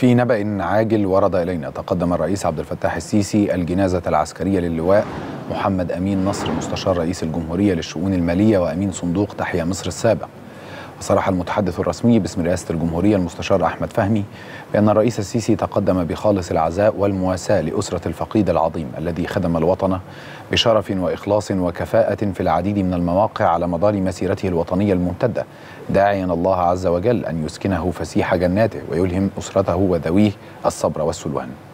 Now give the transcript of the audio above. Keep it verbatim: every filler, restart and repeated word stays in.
في نبأ عاجل ورد إلينا، تقدم الرئيس عبد الفتاح السيسي الجنازة العسكرية للواء محمد أمين نصر مستشار رئيس الجمهورية للشؤون المالية وأمين صندوق تحيا مصر السابق. وصرح المتحدث الرسمي باسم رئاسة الجمهورية المستشار أحمد فهمي بأن الرئيس السيسي تقدم بخالص العزاء والمواساة لأسرة الفقيد العظيم الذي خدم الوطن بشرف وإخلاص وكفاءة في العديد من المواقع على مدار مسيرته الوطنية الممتدة، داعيا الله عز وجل أن يسكنه فسيح جناته ويلهم أسرته وذويه الصبر والسلوان.